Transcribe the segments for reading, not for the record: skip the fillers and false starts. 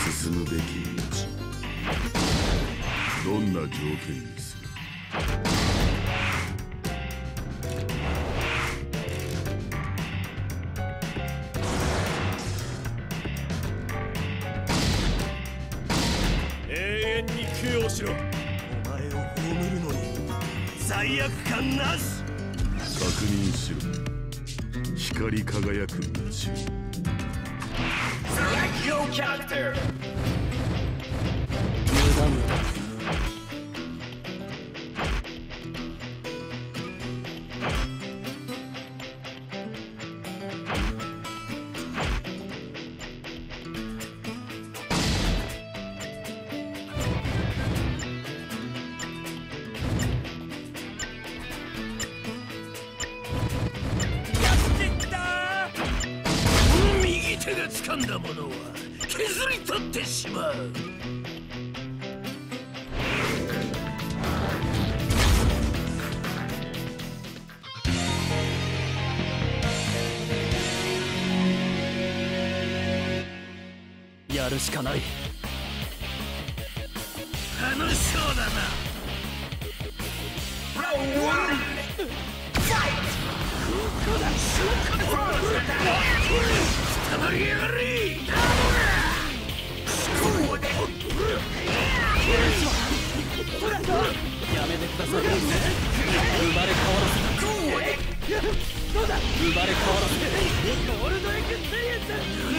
進むべき道、どんな条件にする？ 永遠に供養しろ。お前を葬るのに罪悪感なし。 確認しろ。光り輝く道。 Select your character. 手が掴んだものは削り取ってしまう。やるしかない。楽しそうだな。たまりやがれ。やめてください。生まれ変わらせた。どうだ。生まれ変わらせてゴールドエクスペリエンス。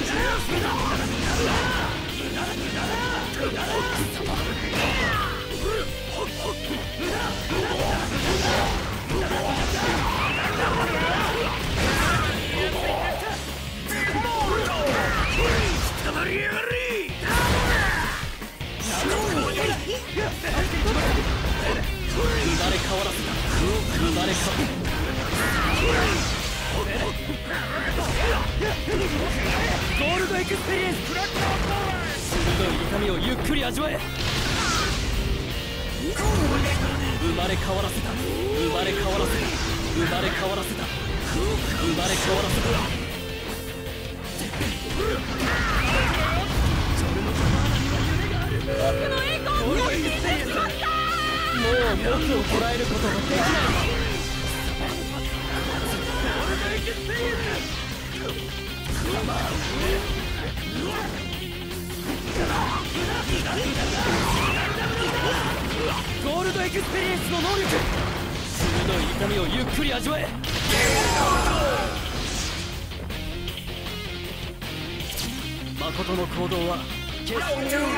たまりやがれ。生まれ変わらせた。生まれ変わゴールドエクスペリエンス。鋭い痛みをゆっくり味わえ。生まれ変わらせた。生まれ変わらせた。生まれ変わらせた。生まれ変わらせた。僕の栄光を手に入れてしまった。もう僕を捉えることができない。ゴールドエクスペリエンスの能力。鋭い痛みをゆっくり味わえ。誠の行動は決して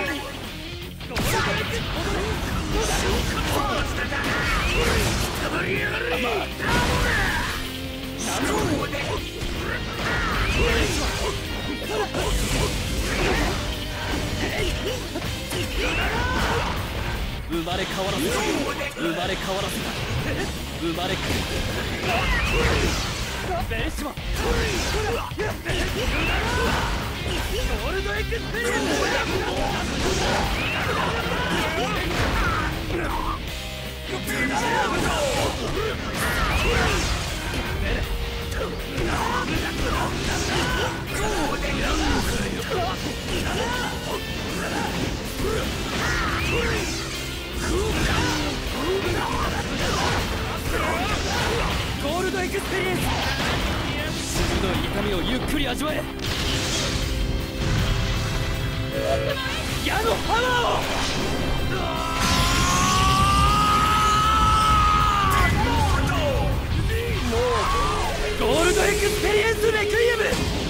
生まれ変わらせた。生まれ変わらせた。生まれ変わらせた。ベーシマンゴールドエクスペリエンス。ゴールドエクスペリエンス。鋭い痛みをゆっくり味わえ。矢のハマーを。ゴールドエクスペリエンスレクイエム。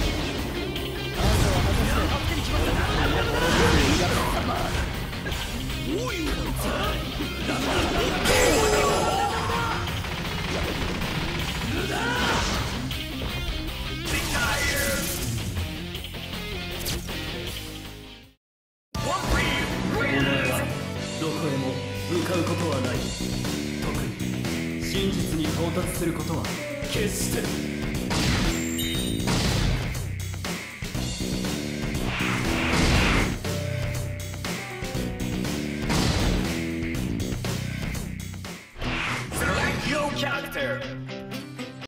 どこへも向かうことはない。特に真実に到達することは決して